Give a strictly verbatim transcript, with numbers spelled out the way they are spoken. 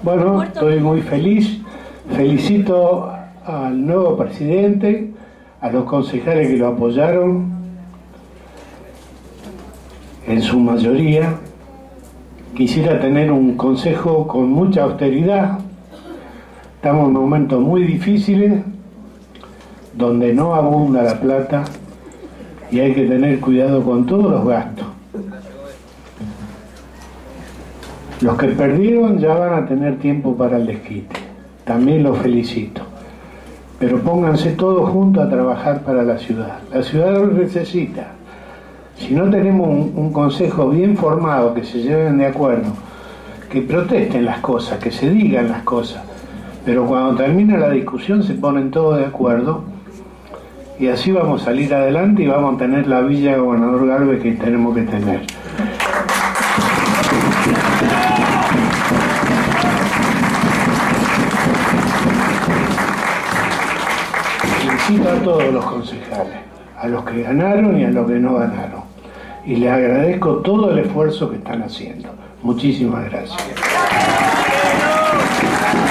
Bueno, estoy muy feliz. Felicito al nuevo presidente, a los concejales que lo apoyaron, en su mayoría. Quisiera tener un consejo con mucha austeridad. Estamos en momentos muy difíciles, donde no abunda la plata y hay que tener cuidado con todos los gastos. Los que perdieron ya van a tener tiempo para el desquite. También los felicito. Pero pónganse todos juntos a trabajar para la ciudad. La ciudad lo necesita. Si no tenemos un, un consejo bien formado, que se lleven de acuerdo, que protesten las cosas, que se digan las cosas, pero cuando termina la discusión se ponen todos de acuerdo y así vamos a salir adelante y vamos a tener la Villa de Gobernador Galvez que tenemos que tener. Felicito a todos los concejales, a los que ganaron y a los que no ganaron. Y les agradezco todo el esfuerzo que están haciendo. Muchísimas gracias.